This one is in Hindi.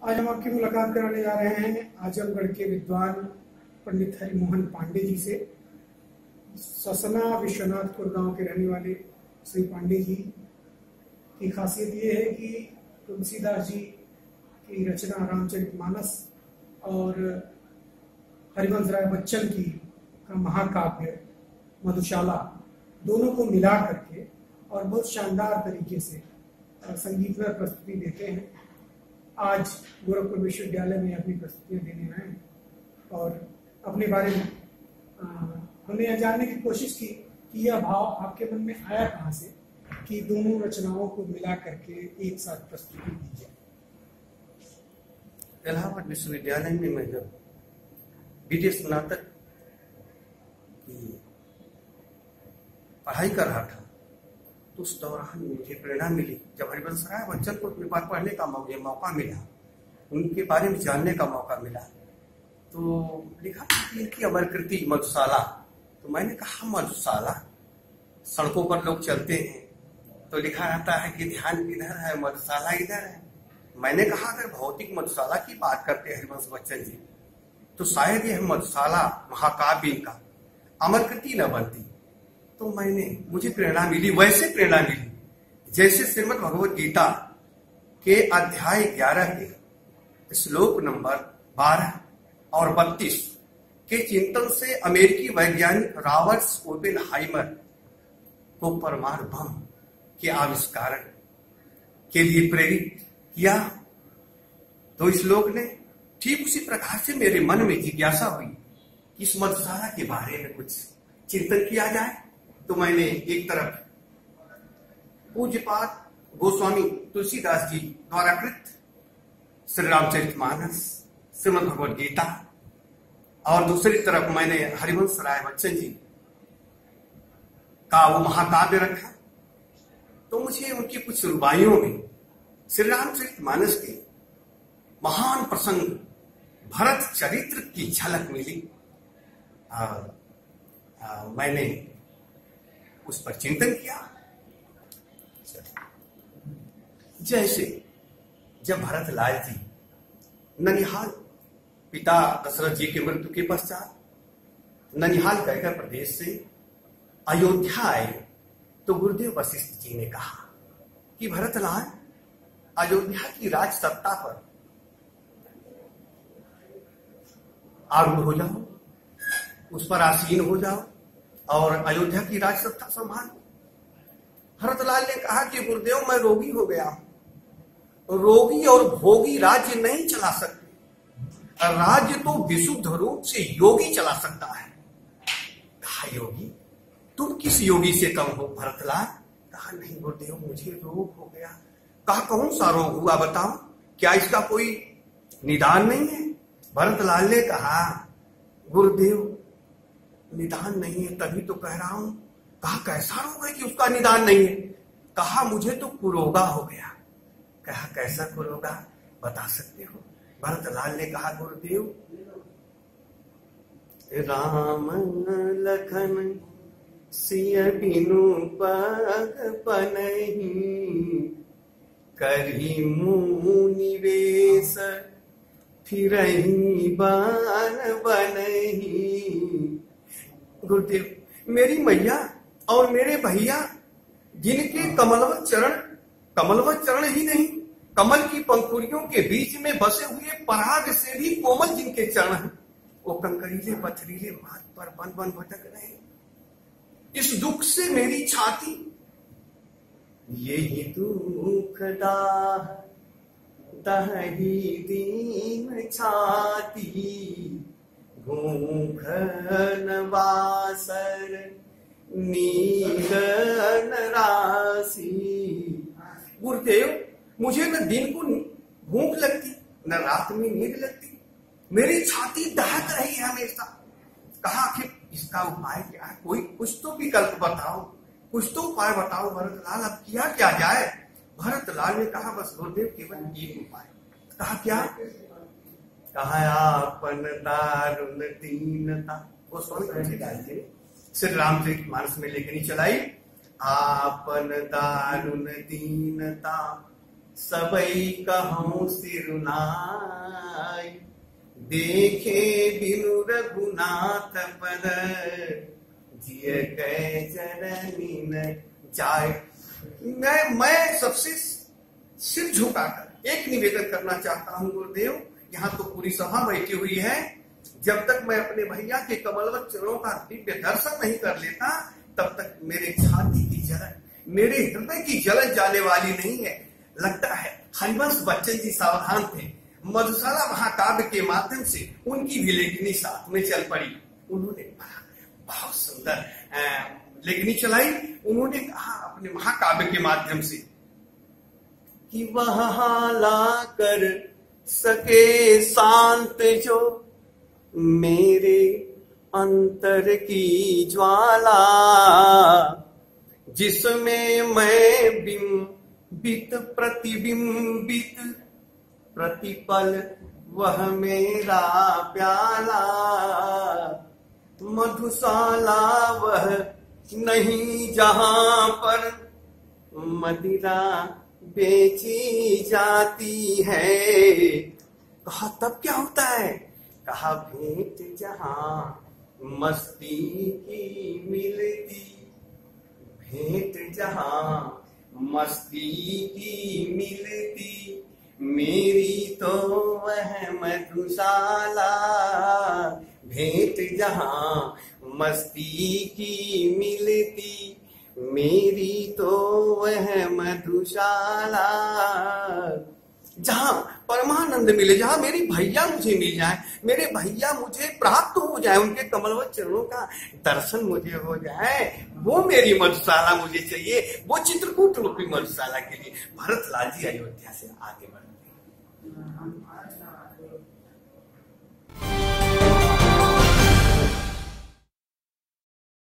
आज हम आपकी मुलाकात कराने जा रहे हैं आजमगढ़ के विद्वान पंडित हरिमोहन पांडे जी से। ससना विश्वनाथपुर गांव के रहने वाले श्री पांडे जी की खासियत ये है कि तुलसीदास जी की रचना रामचरितमानस और हरिवंश राय बच्चन की का महाकाव्य मधुशाला दोनों को मिला करके और बहुत शानदार तरीके से संगीतमय प्रस्तुति देते हैं। आज गोरखपुर विश्वविद्यालय में अपनी प्रस्तुतियां देने आए और अपने बारे में हमने यह जानने की कोशिश की कि यह भाव आपके मन में आया कहाँ से कि दोनों रचनाओं को मिला करके एक साथ प्रस्तुति दी जाए। इलाहाबाद विश्वविद्यालय में मैं जब बीटे स्नातक की पढ़ाई कर रहा था तो उस दौरान मुझे प्रेरणा मिली जब हरिवंश राय बच्चन को अपनी बात पढ़ने का मौका मिला, उनके बारे में जानने का मौका मिला तो लिखा कि इनकी अमर कृति मधुशाला। तो मैंने कहा मधुशाला, सड़कों पर लोग चलते हैं तो लिखा रहता है कि ध्यान इधर है, मधुशाला इधर है। मैंने कहा अगर भौतिक मधुशाला की बात करते हैं हरिवंश बच्चन जी तो शायद यह मधुशाला महाकाव्य का अमर कृति न बनती। तो मुझे प्रेरणा मिली, वैसे प्रेरणा मिली जैसे श्रीमद् भगवद गीता के अध्याय 11 के श्लोक नंबर 12 और 32 के चिंतन से अमेरिकी वैज्ञानिक रॉबर्ट ओपेनहाइमर को परमाणु बम के आविष्कार के लिए प्रेरित किया। तो इस श्लोक ने ठीक उसी प्रकार से मेरे मन में जिज्ञासा हुई कि इस मधुशाला के बारे में कुछ चिंतन किया जाए। तो मैंने एक तरफ पूज्यपाद गोस्वामी तुलसीदास जी द्वारा कृत श्री रामचरितमानस, श्रीमद् भगवद गीता और दूसरी तरफ मैंने हरिवंश राय बच्चन जी का वो महाकाव्य रखा। तो मुझे उनकी कुछ रुबाइयों में श्री रामचरितमानस के महान प्रसंग भरत चरित्र की झलक मिली। मैंने उस पर चिंतन किया। जैसे जब भरत लाल जी ननिहाल पिता दशरथ जी के मृत्यु के पश्चात ननिहाल कैकर प्रदेश से अयोध्या आए तो गुरुदेव वशिष्ठ जी ने कहा कि भरत लाल अयोध्या की राज सत्ता पर आरूढ़ हो जाओ, उस पर आसीन हो जाओ और अयोध्या की राज सत्ता संभालो। भरतलाल ने कहा कि गुरुदेव मैं रोगी हो गया हूं, रोगी और भोगी राज्य नहीं चला सकते, राज्य तो विशुद्ध रूप से योगी चला सकता है। कहा योगी, तुम किस योगी से कम हो भरतलाल? कहा नहीं गुरुदेव मुझे रोग हो गया। कहा कौन सा रोग हुआ बताओ, क्या इसका कोई निदान नहीं है? भरतलाल ने कहा गुरुदेव निदान नहीं है तभी तो कह रहा हूं। कहा कैसा रोग है कि उसका निदान नहीं है? कहा मुझे तो कुरोगा हो गया। कहा कैसा कुरोगा, बता सकते हो? भरतलाल ने कहा गुरुदेव राम लखन सिय बिनु पग पनहि, करी मुँह निवेश फिरहि बान बनहि। गुरुदेव मेरी मैया और मेरे भैया जिनके कमलवत चरण ही नहीं, कमल की पंखुड़ियों के बीच में बसे हुए पराग से भी कोमल जिनके चरण हैं, वो कंकरीले पथरीले मार्ग पर बन बन भटक रहे। इस दुख से मेरी छाती यही दुख दाह दही दीन छाती, भूखन वासर नीगन राशि। गुरुदेव मुझे न दिन को भूख लगती न रात में नींद लगती, मेरी छाती दहक रही है हमेशा। कहा आखिर इसका उपाय क्या है? कोई कुछ तो विकल्प बताओ, कुछ तो उपाय बताओ भरतलाल, अब किया क्या जाए? भरतलाल ने कहा बस गुरुदेव केवल एक उपाय। कहा क्या? कहा आपन दारुण दीनता। वो स्वामी तुलसीदास जी श्री रामचरितमानस में लेखनी चलाई। आपन दारुण दीनता सबई कहूँ सिरुनाई, देखे बिनु रघुनाथ पद, जिय कै चरनी न जाए। मैं सबसे सिर झुकाकर एक निवेदन करना चाहता हूँ गुरुदेव, यहाँ तो पूरी सभा बैठी हुई है, जब तक मैं अपने भैया के कमलवत चरणों का दिव्य दर्शन नहीं कर लेता तब तक मेरे छाती की जलन, मेरे हृदय की जलन जाने वाली नहीं है। लगता है हरिवंश बच्चन जी सावधान थे, मधुशाला महाकाव्य के माध्यम से उनकी भी लेखनी साथ में चल पड़ी। उन्होंने बहुत सुंदर लेखनी चलाई। उन्होंने कहा अपने महाकाव्य के माध्यम से कि वह ला कर सके शांत जो मेरे अंतर की ज्वाला, जिसमें मैं बिंबित प्रतिबिंबित प्रतिपल वह मेरा प्याला, मधुशाला वह नहीं जहां पर मदिरा बेची जाती है। कहा तब क्या होता है? कहा भेंट जहां मस्ती की मिलती, भेंट जहां मस्ती की मिलती, मेरी तो वह मधुशाला, भेंट जहां मस्ती की मिलती, मेरी तो वह मधुशाला, जहां परमानंद मिले, जहां मेरी भैया मुझे मिल जाए, मेरे भैया मुझे प्राप्त हो जाए, उनके कमलवत चरणों का दर्शन मुझे हो जाए, वो मेरी मधुशाला मुझे चाहिए, वो चित्रकूट रूपी मधुशाला के लिए भरत लाल जी अयोध्या से आगे बढ़ते हैं।